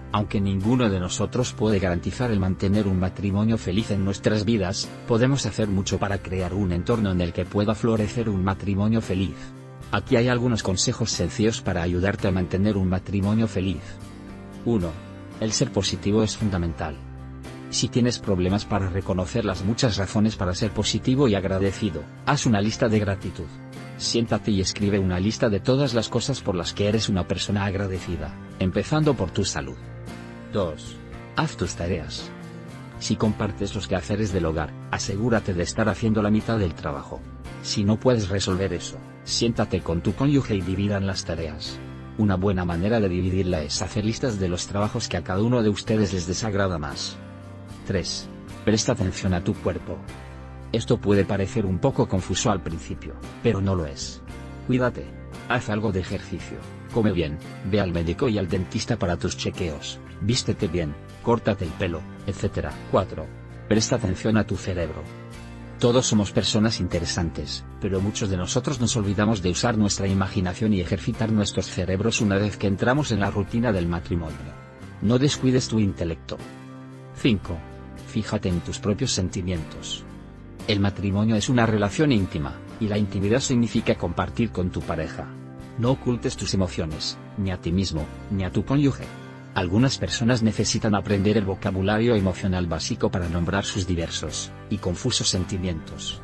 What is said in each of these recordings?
Aunque ninguno de nosotros puede garantizar el mantener un matrimonio feliz en nuestras vidas, podemos hacer mucho para crear un entorno en el que pueda florecer un matrimonio feliz. Aquí hay algunos consejos sencillos para ayudarte a mantener un matrimonio feliz. 1. El ser positivo es fundamental. Si tienes problemas para reconocer las muchas razones para ser positivo y agradecido, haz una lista de gratitud. Siéntate y escribe una lista de todas las cosas por las que eres una persona agradecida, empezando por tu salud. 2. Haz tus tareas. Si compartes los quehaceres del hogar, asegúrate de estar haciendo la mitad del trabajo. Si no puedes resolver eso, siéntate con tu cónyuge y dividan las tareas. Una buena manera de dividirla es hacer listas de los trabajos que a cada uno de ustedes les desagrada más. 3. Presta atención a tu cuerpo. Esto puede parecer un poco confuso al principio, pero no lo es. Cuídate. Haz algo de ejercicio. Come bien, ve al médico y al dentista para tus chequeos, vístete bien, córtate el pelo, etc. 4. Presta atención a tu cerebro. Todos somos personas interesantes, pero muchos de nosotros nos olvidamos de usar nuestra imaginación y ejercitar nuestros cerebros una vez que entramos en la rutina del matrimonio. No descuides tu intelecto. 5. Fíjate en tus propios sentimientos. El matrimonio es una relación íntima, y la intimidad significa compartir con tu pareja. No ocultes tus emociones, ni a ti mismo, ni a tu cónyuge. Algunas personas necesitan aprender el vocabulario emocional básico para nombrar sus diversos y confusos sentimientos.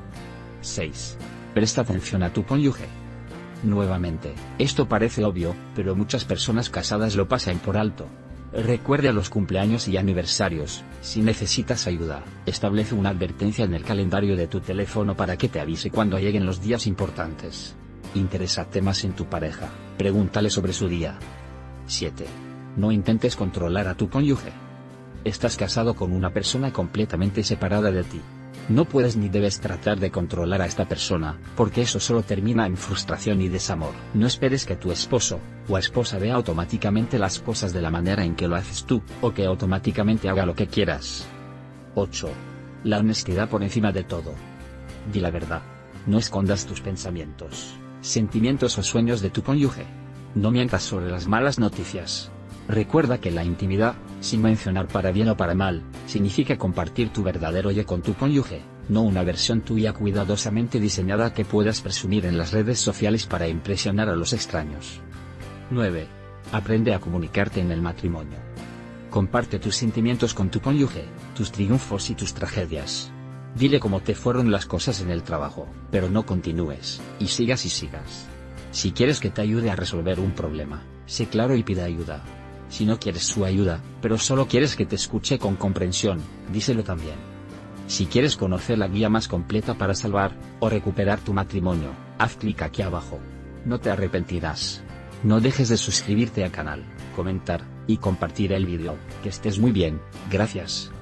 6. Presta atención a tu cónyuge. Nuevamente, esto parece obvio, pero muchas personas casadas lo pasan por alto. Recuerda los cumpleaños y aniversarios. Si necesitas ayuda, establece una advertencia en el calendario de tu teléfono para que te avise cuando lleguen los días importantes. Interésate más en tu pareja, pregúntale sobre su día. 7. No intentes controlar a tu cónyuge. Estás casado con una persona completamente separada de ti. No puedes ni debes tratar de controlar a esta persona, porque eso solo termina en frustración y desamor. No esperes que tu esposo o esposa vea automáticamente las cosas de la manera en que lo haces tú, o que automáticamente haga lo que quieras. 8. La honestidad por encima de todo. Di la verdad. No escondas tus pensamientos, sentimientos o sueños de tu cónyuge. No mientas sobre las malas noticias. Recuerda que la intimidad, sin mencionar para bien o para mal, significa compartir tu verdadero yo con tu cónyuge, no una versión tuya cuidadosamente diseñada que puedas presumir en las redes sociales para impresionar a los extraños. 9. Aprende a comunicarte en el matrimonio. Comparte tus sentimientos con tu cónyuge, tus triunfos y tus tragedias. Dile cómo te fueron las cosas en el trabajo, pero no continúes, y sigas. Si quieres que te ayude a resolver un problema, sé claro y pide ayuda. Si no quieres su ayuda, pero solo quieres que te escuche con comprensión, díselo también. Si quieres conocer la guía más completa para salvar o recuperar tu matrimonio, haz clic aquí abajo. No te arrepentirás. No dejes de suscribirte al canal, comentar y compartir el vídeo. Que estés muy bien, gracias.